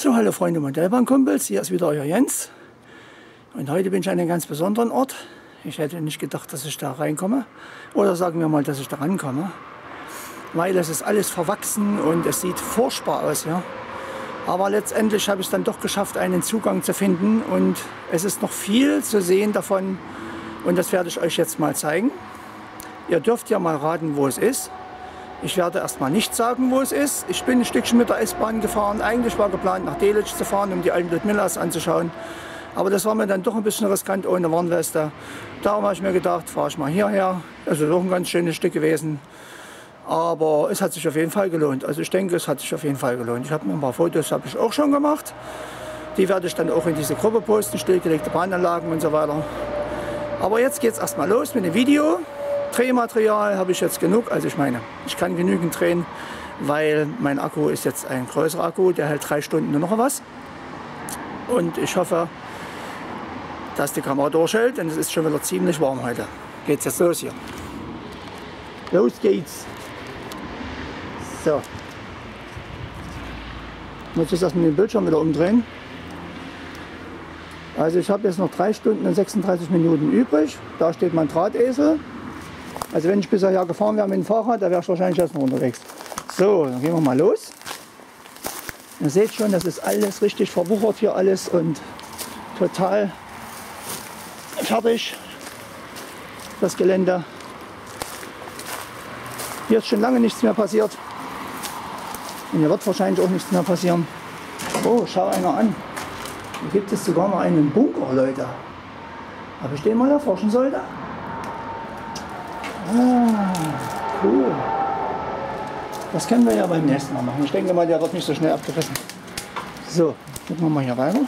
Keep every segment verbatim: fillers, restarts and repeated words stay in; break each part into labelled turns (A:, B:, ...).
A: So, hallo Freunde Modellbahnkumpels, hier ist wieder euer Jens. Und heute bin ich an einem ganz besonderen Ort. Ich hätte nicht gedacht, dass ich da reinkomme. Oder sagen wir mal, dass ich da rankomme. Weil es ist alles verwachsen und es sieht furchtbar aus. Ja? Aber letztendlich habe ich es dann doch geschafft, einen Zugang zu finden. Und es ist noch viel zu sehen davon. Und das werde ich euch jetzt mal zeigen. Ihr dürft ja mal raten, wo es ist. Ich werde erstmal nicht sagen, wo es ist. Ich bin ein Stückchen mit der S-Bahn gefahren. Eigentlich war geplant, nach Delitzsch zu fahren, um die alten Ludmillas anzuschauen. Aber das war mir dann doch ein bisschen riskant ohne Warnweste. Darum habe ich mir gedacht, fahre ich mal hierher. Also doch ein ganz schönes Stück gewesen. Aber es hat sich auf jeden Fall gelohnt. Also ich denke, es hat sich auf jeden Fall gelohnt. Ich habe mir ein paar Fotos habe ich auch schon gemacht. Die werde ich dann auch in diese Gruppe posten, stillgelegte Bahnanlagen und so weiter. Aber jetzt geht es erstmal los mit dem Video. Drehmaterial habe ich jetzt genug, also ich meine, ich kann genügend drehen, weil mein Akku ist jetzt ein größerer Akku, der hält drei Stunden und noch was. Und ich hoffe, dass die Kamera durchhält, denn es ist schon wieder ziemlich warm heute. Geht's jetzt los hier. Los geht's. So. Ich muss jetzt erstmal den Bildschirm wieder umdrehen. Also ich habe jetzt noch drei Stunden und sechsunddreißig Minuten übrig. Da steht mein Drahtesel. Also wenn ich bisher ja gefahren wäre mit dem Fahrrad, da wäre ich wahrscheinlich erst noch unterwegs. So, dann gehen wir mal los. Ihr seht schon, das ist alles richtig verwuchert hier alles und total fertig, das Gelände. Hier ist schon lange nichts mehr passiert. Und hier wird wahrscheinlich auch nichts mehr passieren. Oh, schau einer an. Hier gibt es sogar noch einen Bunker, Leute. Ob ich den mal erforschen sollte? Ah, cool. Das können wir ja beim nächsten Mal machen. Ich denke mal, der wird nicht so schnell abgerissen. So, gucken wir mal hier weiter.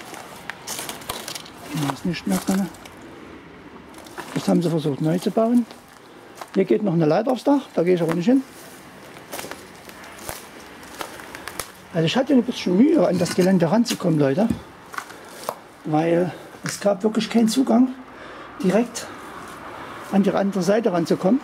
A: Hier ist nicht mehr drin. Das haben sie versucht neu zu bauen. Hier geht noch eine Leiter aufs Dach, da gehe ich aber nicht hin. Also ich hatte ein bisschen Mühe, an das Gelände ranzukommen, Leute. Weil es gab wirklich keinen Zugang direkt an die andere Seite ranzukommen,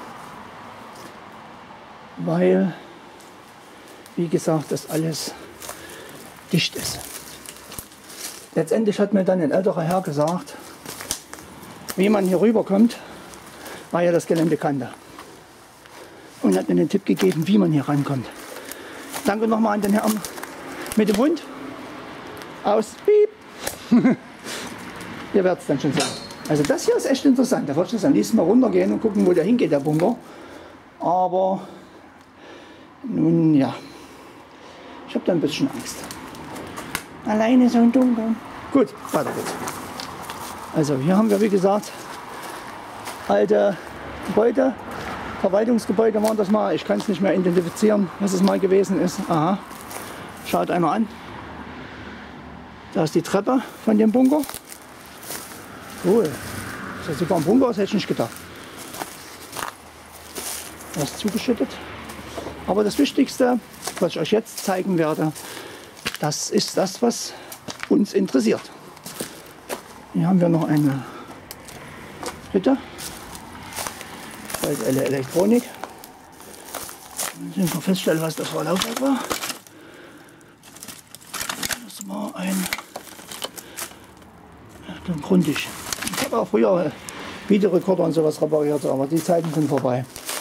A: weil, wie gesagt, das alles dicht ist. Letztendlich hat mir dann ein älterer Herr gesagt, wie man hier rüberkommt, weil er das Gelände kannte. Und hat mir den Tipp gegeben, wie man hier rankommt. Danke nochmal an den Herrn mit dem Hund. Aus, piep. Ihr werdet es dann schon sehen. Also das hier ist echt interessant. Da würde ich jetzt am liebsten mal runtergehen und gucken, wo der hingeht, der Bunker. Aber nun ja, ich habe da ein bisschen Angst. Alleine so ein Dunkel. Gut, weiter geht's. Also hier haben wir, wie gesagt, alte Gebäude, Verwaltungsgebäude waren das mal. Ich kann es nicht mehr identifizieren, was es mal gewesen ist. Aha, schaut einer an. Da ist die Treppe von dem Bunker. Cool. Das ist sogar ein Bunker, das hätte ich nicht gedacht. Das ist zugeschüttet. Aber das Wichtigste, was ich euch jetzt zeigen werde, das ist das, was uns interessiert. Hier haben wir noch eine Hütte. Spezielle Elektronik. Dann wir feststellen, was das für ein Laufwerk war. Das war ein ja, grundig. Ich habe auch früher Videorekorder und sowas repariert, aber die Zeiten sind vorbei.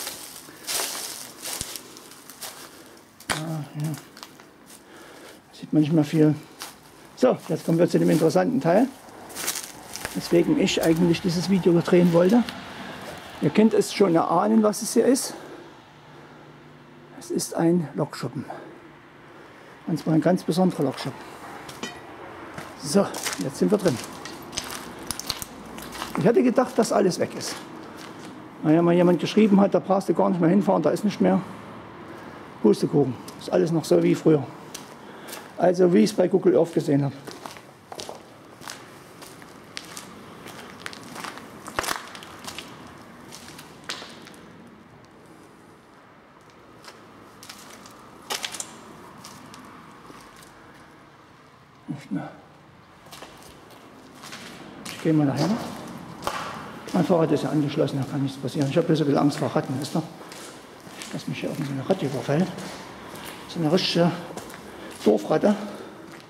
A: Ah, ja. Sieht man nicht mehr viel. So, jetzt kommen wir zu dem interessanten Teil, weswegen ich eigentlich dieses Video drehen wollte. Ihr könnt es schon erahnen, was es hier ist. Es ist ein Lokschuppen. Und zwar ein ganz besonderer Lokschuppen. So, jetzt sind wir drin. Ich hätte gedacht, dass alles weg ist. Weil ja mal jemand geschrieben hat, da brauchst du gar nicht mehr hinfahren, da ist nicht mehr. Pustekuchen. Ist alles noch so wie früher. Also wie ich es bei Google Earth gesehen habe. Ich gehe mal nachher. Mein Fahrrad ist ja angeschlossen, da kann nichts passieren. Ich habe bloß ein bisschen Angst vor Ratten, wisst ihr? Dass mich hier irgendeine Ratte überfällt. So eine richtige Dorfratte.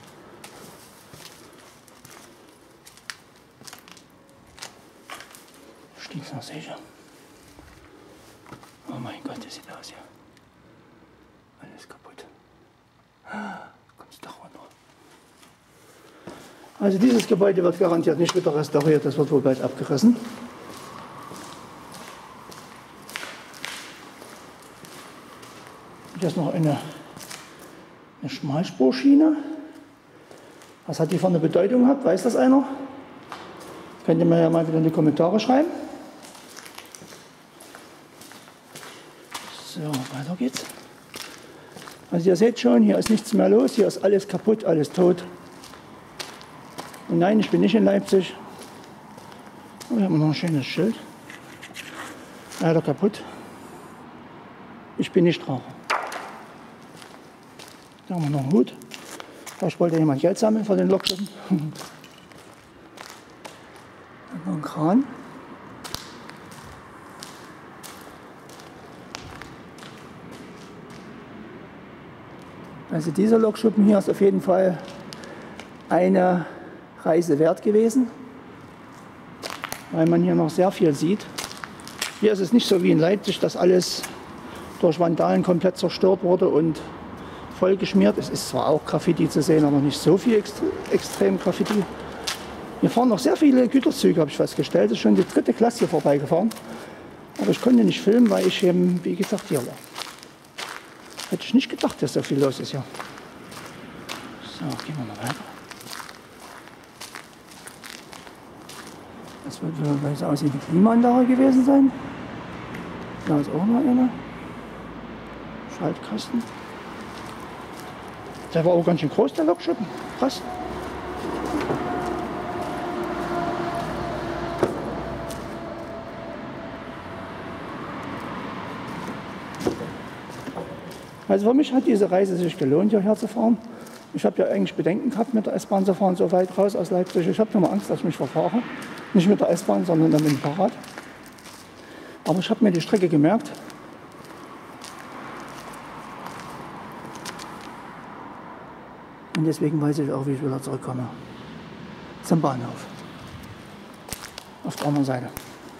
A: noch sicher. Oh mein Gott, das sieht aus hier. Alles kaputt. Kommt's doch runter. Also dieses Gebäude wird garantiert nicht wieder restauriert, das wird wohl bald abgerissen. Hier ist noch eine, eine Schmalspurschiene. Was hat die für eine Bedeutung gehabt? Weiß das einer? Könnt ihr mir ja mal wieder in die Kommentare schreiben. So, weiter geht's. Also ihr seht schon, hier ist nichts mehr los, hier ist alles kaputt, alles tot. Und nein, ich bin nicht in Leipzig. Oh, hier haben wir noch ein schönes Schild. Leider kaputt. Ich bin nicht Raucher. Da haben wir noch einen Hut. Vielleicht wollte jemand Geld sammeln für den Lokschuppen. Noch ein Kran. Also dieser Lokschuppen hier ist auf jeden Fall eine Reise wert gewesen, weil man hier noch sehr viel sieht. Hier ist es nicht so wie in Leipzig, dass alles durch Vandalen komplett zerstört wurde und vollgeschmiert. Es ist zwar auch Graffiti zu sehen, aber nicht so viel extre extrem Graffiti. Hier fahren noch sehr viele Güterzüge, habe ich festgestellt. Es ist schon die dritte Klasse hier vorbeigefahren. Aber ich konnte nicht filmen, weil ich eben, wie gesagt, hier war. Hätte ich nicht gedacht, dass so viel los ist hier. So, gehen wir mal weiter. Das wird wohl so aussehen, die Klimaanlage gewesen sein. Da ist auch noch eine. Schaltkasten. Der war auch ganz schön groß, der Lokschuppen. Krass. Also für mich hat diese Reise sich gelohnt, hierher zu fahren. Ich habe ja eigentlich Bedenken gehabt, mit der S-Bahn zu fahren, so weit raus aus Leipzig. Ich habe nur mal Angst, dass ich mich verfahre. Nicht mit der S-Bahn, sondern dann mit dem Fahrrad. Aber ich habe mir die Strecke gemerkt. Und deswegen weiß ich auch, wie ich wieder zurückkomme. Zum Bahnhof. Auf der anderen Seite.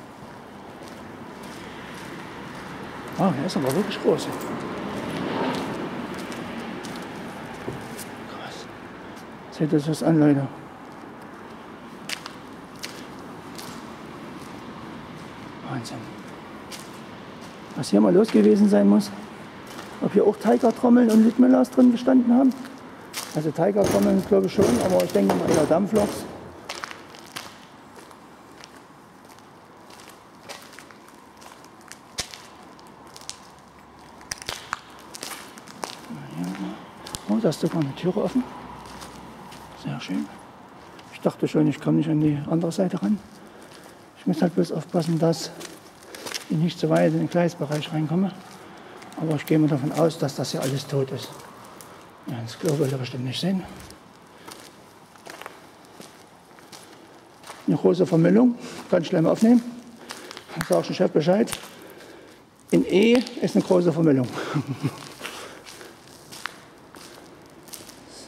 A: Ah, der ist aber wirklich groß. Krass. Seht euch das an, Leute. Wahnsinn. Was hier mal los gewesen sein muss. Ob hier auch Tiger-Trommeln und Litmellers drin gestanden haben. Also Tiger-Trommeln glaube ich schon, aber ich denke mal eher Dampfloks. Oh, da ist sogar eine Türe offen. Sehr schön. Ich dachte schon, ich komme nicht an die andere Seite ran. Ich muss halt bloß aufpassen, dass ich nicht zu weit in den Gleisbereich reinkomme. Aber ich gehe mal davon aus, dass das hier alles tot ist. Ja, das Klo will er bestimmt nicht sehen. Eine große Vermüllung, ganz schlimm aufnehmen. Dann sage ich dem Chef Bescheid. In E ist eine große Vermüllung. So.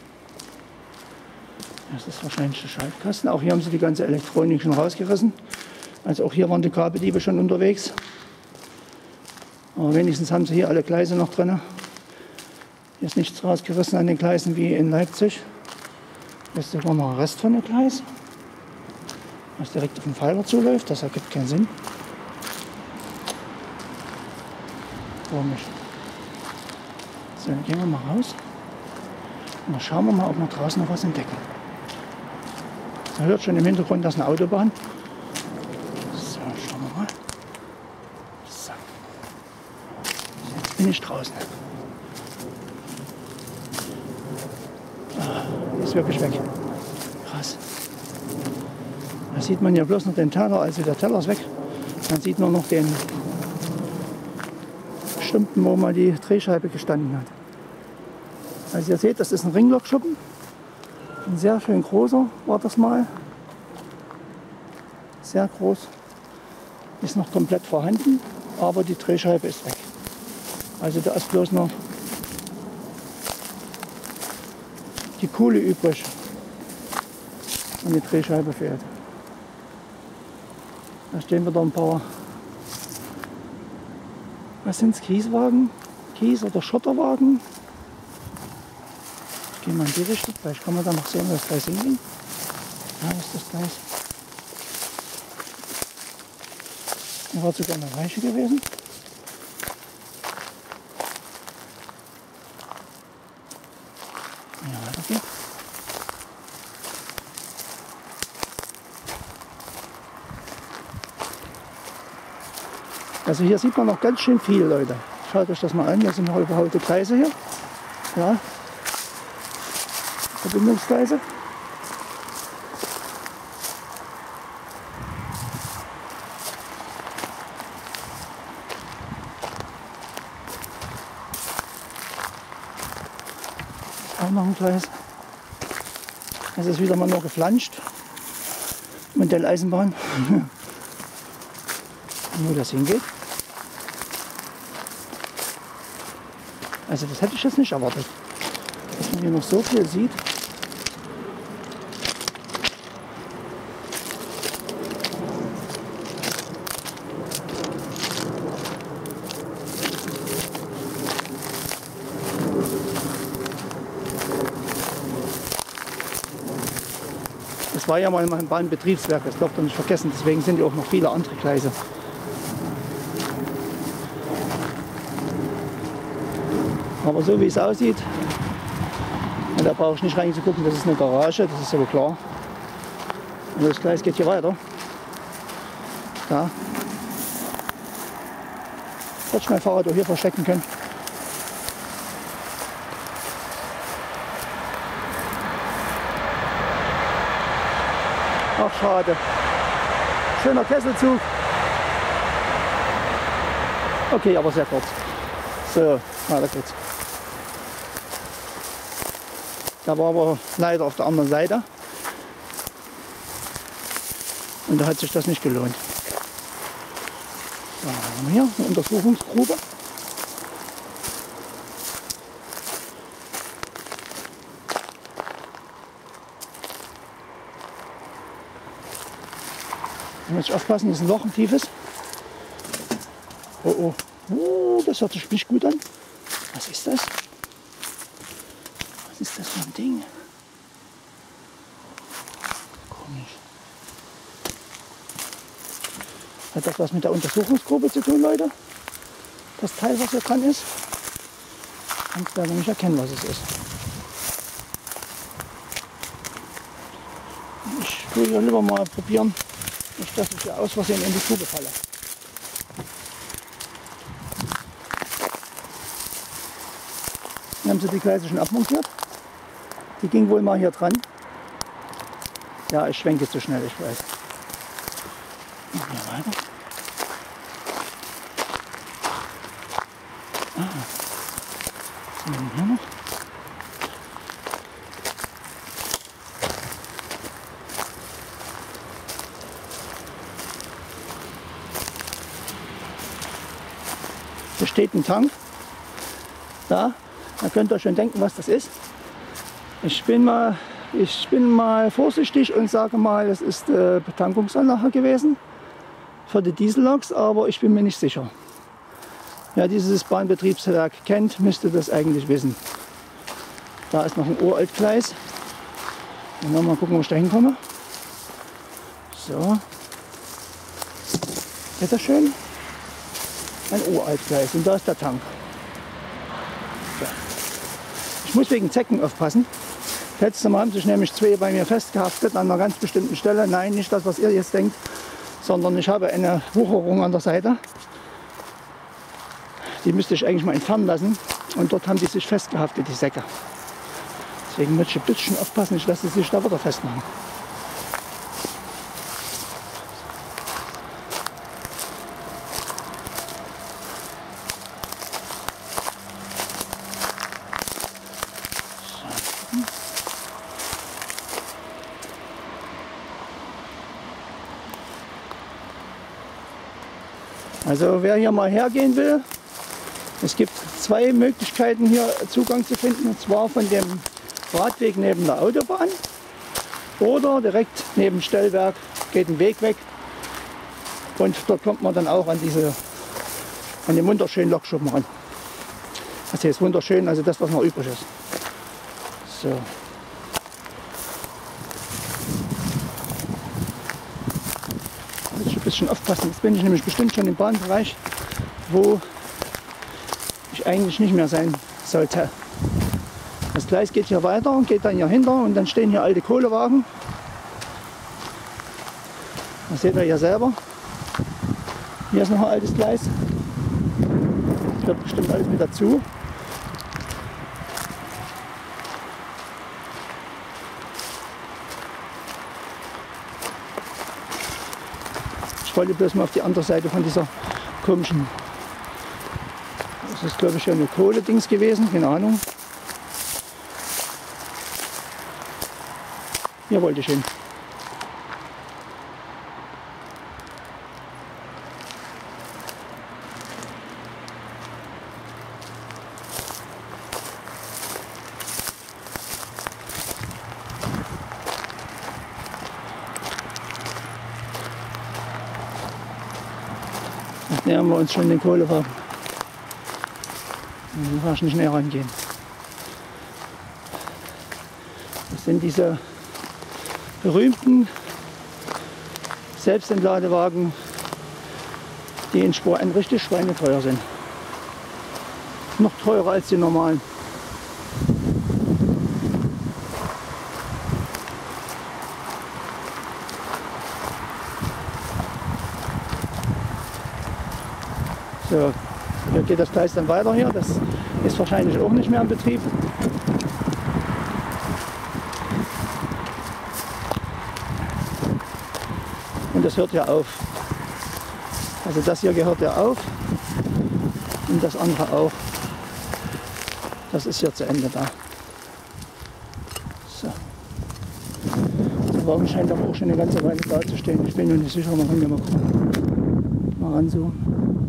A: Das ist wahrscheinlich der Schaltkasten. Auch hier haben sie die ganze Elektronik schon rausgerissen. Also auch hier waren die Kabeldiebe schon unterwegs. Aber wenigstens haben sie hier alle Gleise noch drin. Hier ist nichts rausgerissen an den Gleisen wie in Leipzig. Hier ist sogar noch ein Rest von dem Gleis, was direkt auf den Pfeiler zuläuft. Das ergibt keinen Sinn. Komisch. So, dann gehen wir mal raus. Und dann schauen wir mal, ob wir draußen noch was entdecken. Man hört schon im Hintergrund, das ist eine Autobahn. So, schauen wir mal. So. Jetzt bin ich draußen. Ist wirklich weg. Krass. Da sieht man ja bloß noch den Teller, also der Teller ist weg. Man sieht nur noch den Stumpen, wo mal die Drehscheibe gestanden hat. Also ihr seht, das ist ein Ringlokschuppen. Ein sehr schön großer war das mal. Sehr groß. Ist noch komplett vorhanden, aber die Drehscheibe ist weg. Also da ist bloß noch die Kuhle übrig und die Drehscheibe fehlt. Da stehen wieder ein paar, was sind es, Kieswagen? Kies- oder Schotterwagen. Ich gehe mal in die Richtung, vielleicht kann man da noch sehen, wo das Gleis hinging. Ja, ist das Gleis. Hier war sogar eine Weiche gewesen. Ja, weiter geht's. Also hier sieht man noch ganz schön viel, Leute. Schaut euch das mal an, hier sind noch überhaulte Gleise hier. Ja. Verbindungsgleise. Auch noch ein Gleis. Es ist wieder mal nur geflanscht. Modelleisenbahn. Wo das hingeht. Also das hätte ich jetzt nicht erwartet. Dass man hier noch so viel sieht. Das war ja mal ein Bahnbetriebswerk, das darf man nicht vergessen. Deswegen sind ja auch noch viele andere Gleise. Aber so wie es aussieht, und da brauche ich nicht reinzugucken, das ist eine Garage, das ist aber klar. Und das Gleis geht hier weiter. Da. Hätte ich mein Fahrrad auch hier verstecken können. Ach, schade. Schöner Kesselzug. Okay, aber sehr kurz. So, weiter geht's. Da war aber leider auf der anderen Seite. Und da hat sich das nicht gelohnt. So, haben wir hier eine Untersuchungsgrube. Da muss ich aufpassen, dass ein Loch ein tiefes. Oh oh. Oh, das hört sich nicht gut an. Was ist das? Was ist das für ein Ding? Komisch. Hat das was mit der Untersuchungsgruppe zu tun, Leute? Das Teil, was hier dran ist? Ich werde nicht erkennen, was es ist. Ich will ja lieber mal probieren, nicht, dass ich hier aus Versehen in die Grube falle. Dann haben sie die Gleise schon abmontiert. Die ging wohl mal hier dran. Ja, ich schwenke zu schnell, ich weiß. Und hier weiter. Ah. Was haben wir denn hier noch? Hier steht ein Tank. Da. Da könnt ihr schon denken, was das ist. Ich bin mal, ich bin mal vorsichtig und sage mal, es ist eine Betankungsanlage gewesen für die Dieselloks, aber ich bin mir nicht sicher. Wer dieses Bahnbetriebswerk kennt, müsste das eigentlich wissen. Da ist noch ein Uraltgleis. Und mal gucken, wo ich da hinkomme. So. Bitte schön. Ein Uraltgleis und da ist der Tank. Ich muss wegen Zecken aufpassen. Letztes Mal haben sich nämlich zwei bei mir festgehaftet an einer ganz bestimmten Stelle. Nein, nicht das, was ihr jetzt denkt, sondern ich habe eine Wucherung an der Seite. Die müsste ich eigentlich mal entfernen lassen. Und dort haben die sich festgehaftet, die Säcke. Deswegen muss ich ein bisschen aufpassen, nicht, dass sie sich da wieder festmachen. Also wer hier mal hergehen will, es gibt zwei Möglichkeiten hier Zugang zu finden, und zwar von dem Radweg neben der Autobahn oder direkt neben dem Stellwerk geht ein Weg weg Und dort kommt man dann auch an diese, an den wunderschönen Lokschuppen ran. Das hier ist wunderschön, also das, was noch übrig ist. So. Muss ich ein bisschen aufpassen. Jetzt bin ich nämlich bestimmt schon im Bahnbereich, wo ich eigentlich nicht mehr sein sollte. Das Gleis geht hier weiter und geht dann hier hinter und dann stehen hier alte Kohlewagen. Das seht ihr hier selber. Hier ist noch ein altes Gleis. Das gehört bestimmt alles mit dazu. Ich wollte bloß mal auf die andere Seite von dieser komischen, das ist glaube ich ja eine Kohle-Dings gewesen, keine Ahnung. Hier wollte ich hin. Jetzt nähern wir uns schon den Kohlewagen. Dann kann ich nicht näher rangehen. Das sind diese berühmten Selbstentladewagen, die in Sport richtig schweineteuer sind. Noch teurer als die normalen. So, hier geht das Gleis dann weiter hier. Das ist wahrscheinlich auch nicht mehr in Betrieb. Und das hört ja auf. Also das hier gehört ja auf und das andere auch. Das ist ja zu Ende da. So. Der Wagen scheint aber auch schon eine ganze Weile da zu stehen. Ich bin mir nicht sicher, man kann ja mal gucken. Mal ranzoomen.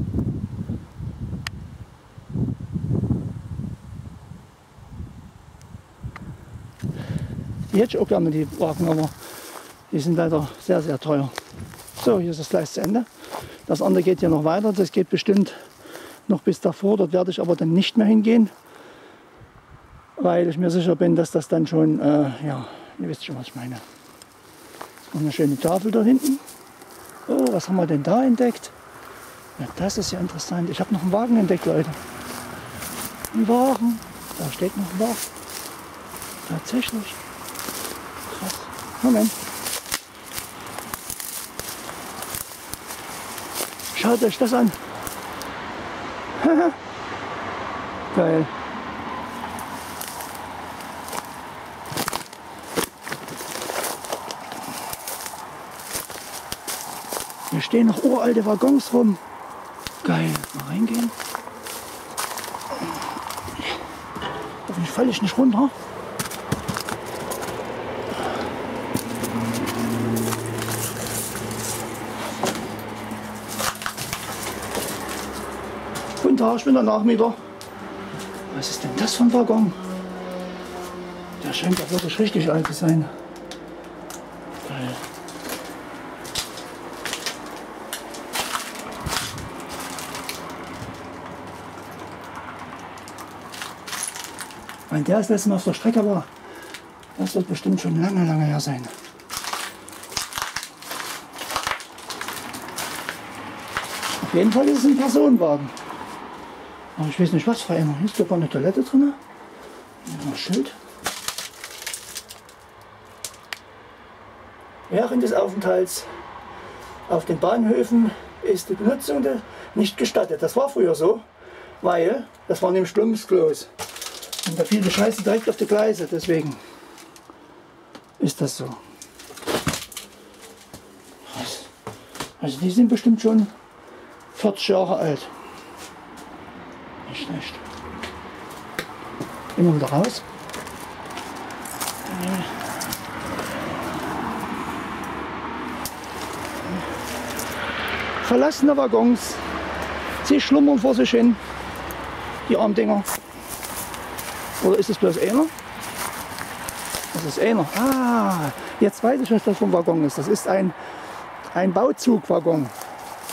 A: Die hätte ich auch gerne, die Wagen, aber die sind leider sehr, sehr teuer. So, hier ist das Gleis zu Ende. Das andere geht hier noch weiter. Das geht bestimmt noch bis davor. Dort werde ich aber dann nicht mehr hingehen, weil ich mir sicher bin, dass das dann schon, äh, ja, ihr wisst schon, was ich meine. Noch eine schöne Tafel da hinten. Oh, was haben wir denn da entdeckt? Ja, das ist ja interessant. Ich habe noch einen Wagen entdeckt, Leute. Ein Wagen. Da steht noch ein Wagen. Tatsächlich. Krass. Moment. Schaut euch das an. Geil. Hier stehen noch uralte Waggons rum. Geil. Mal reingehen. Hoffentlich falle ich nicht runter. Guten Tag, ich bin der Nachmieter. Was ist denn das für ein Waggon? Der scheint ja wirklich richtig alt zu sein. Geil. Weil der das letzte Mal auf der Strecke war, das wird bestimmt schon lange, lange her sein. Auf jeden Fall ist es ein Personenwagen. Aber ich weiß nicht, was für einer. Hier ist sogar eine Toilette drin. Hier ist ein Schild. Während des Aufenthalts auf den Bahnhöfen ist die Benutzung nicht gestattet. Das war früher so, weil das waren nämlich Plumpsklos. Und da fiel die Scheiße direkt auf die Gleise. Deswegen ist das so. Krass. Also die sind bestimmt schon vierzig Jahre alt. Nicht schlecht. Immer wieder raus. Verlassene Waggons. Sie schlummern vor sich hin. Die Armdinger. Oder ist es bloß einer? Das ist einer. Ah, jetzt weiß ich, was das für ein Waggon ist. Das ist ein, ein Bauzugwaggon.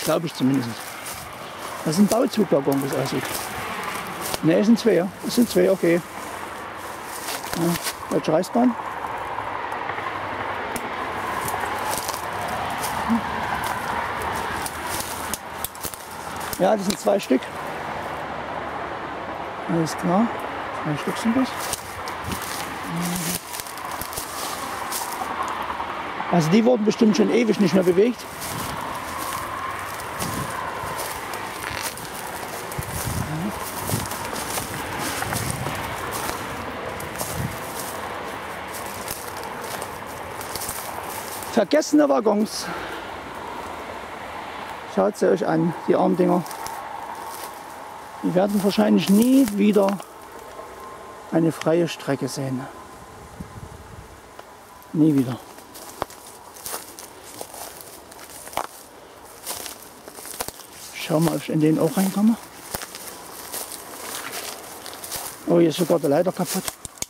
A: Glaube ich zumindest. Das ist ein Bauzugwaggon, wie es aussieht. Ne, es sind zwei. Es sind zwei, okay. Ja, Deutsche Reichsbahn. Ja, das sind zwei Stück. Alles klar. Zwei Stück sind das. Also die wurden bestimmt schon ewig nicht mehr bewegt. Vergessene Waggons. Schaut sie euch an, die armen Dinger. Die werden wahrscheinlich nie wieder eine freie Strecke sehen. Nie wieder. Schau mal, ob ich in den auch reinkomme. Oh, hier ist sogar der Leiter kaputt.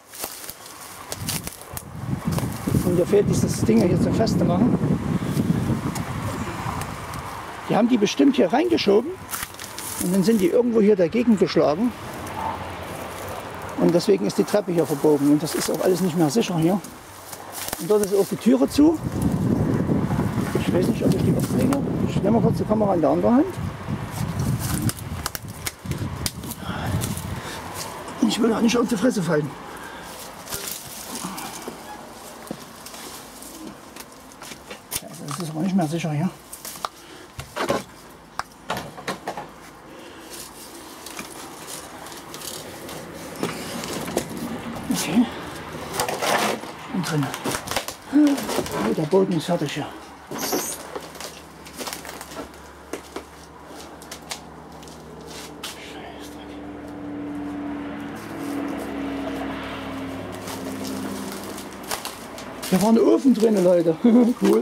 A: Und hier fehlt dieses Ding hier zum Festmachen. Die haben die bestimmt hier reingeschoben und dann sind die irgendwo hier dagegen geschlagen. Und deswegen ist die Treppe hier verbogen und das ist auch alles nicht mehr sicher hier. Und dort ist auch die Türe zu. Ich weiß nicht, ob ich die aufkriege. Ich nehme mal kurz die Kamera in der anderen Hand. Ich will ja nicht auf die Fresse fallen. Das ist aber nicht mehr sicher hier. Okay. Ich bin drin. Oh, der Boden ist fertig hier. Hier war ein Ofen drin, Leute. Cool.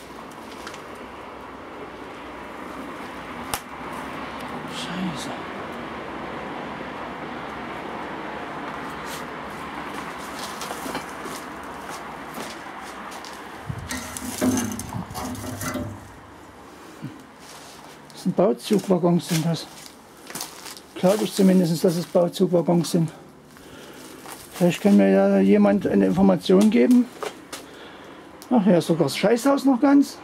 A: Scheiße. Das sind Bauzugwaggons, sind das. Glaube ich zumindest, dass es Bauzugwaggons sind. Vielleicht kann mir ja jemand eine Information geben. Ach ja, ist sogar das Scheißhaus noch ganz.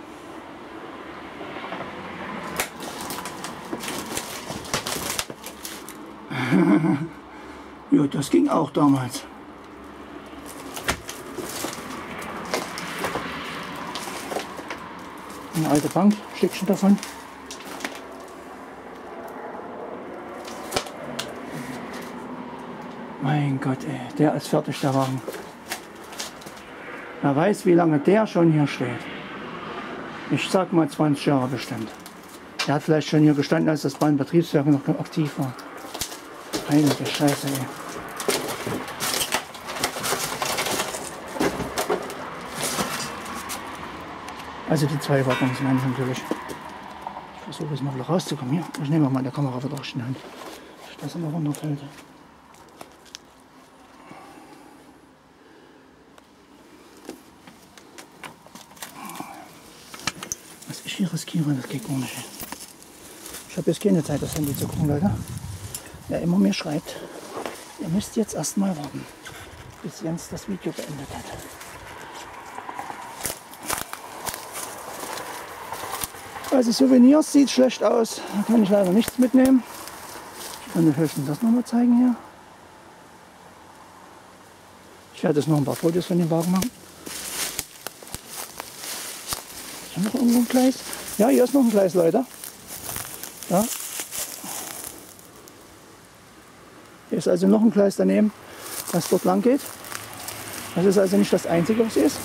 A: Ja, das ging auch damals. Eine alte Bank, ein Stückchen davon. Mein Gott, ey, der ist fertig, der Wagen. Wer weiß, wie lange der schon hier steht. Ich sag mal zwanzig Jahre bestimmt. Der hat vielleicht schon hier gestanden, als das Bahnbetriebswerk noch aktiv war. Heilige Scheiße, ey. Also die zwei Waggons meine ich natürlich. Ich versuche jetzt mal wieder rauszukommen hier. Ich nehme mal meine Kamera wieder aus der Hand. Das immer runterfällt. Ich hier riskiere, das geht gar nicht. Ich habe jetzt keine Zeit, das Handy zu gucken, Leute. Wer immer mir schreibt, ihr müsst jetzt erstmal warten, bis Jens das Video beendet hat. Also Souvenirs sieht schlecht aus, da kann ich leider nichts mitnehmen. Ich kann euch höchstens das nochmal zeigen hier. Ich werde jetzt noch ein paar Fotos von dem Wagen machen. Ist hier noch irgendwo ein Gleis? Ja, hier ist noch ein Gleis, Leute. Ja. Hier ist also noch ein Gleis daneben, das dort lang geht. Das ist also nicht das einzige, was ist.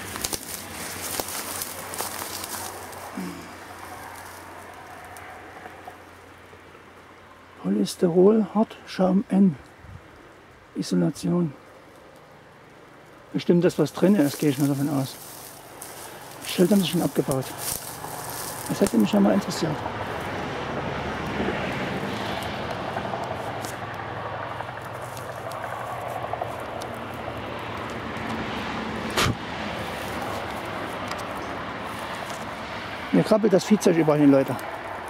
A: Polystyrol, Hartschaum N. Isolation. Bestimmt das, was drin ist, gehe ich mal davon aus. Das Schild haben sie schon abgebaut. Das hätte mich ja mal interessiert. Mir krabbelt das Viehzeug überall hin, Leute.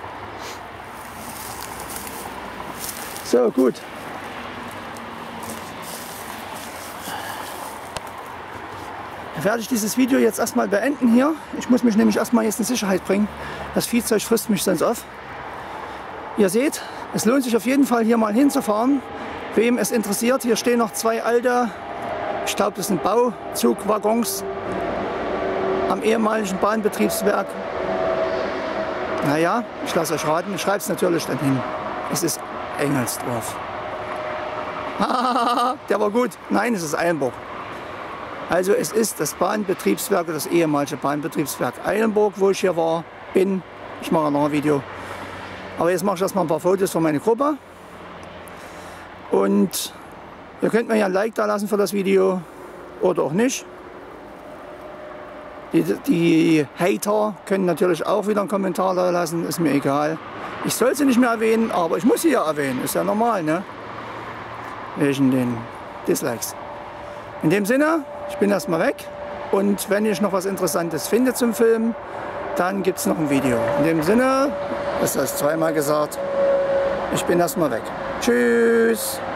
A: So, gut. Dann werde ich dieses Video jetzt erstmal beenden hier. Ich muss mich nämlich erstmal jetzt in Sicherheit bringen. Das Viehzeug frisst mich sonst auf. Ihr seht, es lohnt sich auf jeden Fall hier mal hinzufahren. Wem es interessiert, hier stehen noch zwei alte, ich glaube das sind Bauzugwaggons am ehemaligen Bahnbetriebswerk. Naja, ich lasse euch raten, ich schreibe es natürlich dann hin. Es ist Engelsdorf. Der war gut. Nein, es ist Eilenburg. Also es ist das Bahnbetriebswerk, das ehemalige Bahnbetriebswerk Eilenburg, wo ich hier war, bin. Ich mache noch ein Video. Aber jetzt mache ich erstmal ein paar Fotos für meine Gruppe. Und ihr könnt mir ja ein Like da lassen für das Video oder auch nicht. Die, die Hater können natürlich auch wieder einen Kommentar da lassen, ist mir egal. Ich soll sie nicht mehr erwähnen, aber ich muss sie ja erwähnen, ist ja normal, ne? Wegen den Dislikes. In dem Sinne, ich bin erstmal weg und wenn ich noch was Interessantes finde zum Film, dann gibt es noch ein Video. In dem Sinne, das ist das zweimal gesagt, ich bin erstmal weg. Tschüss!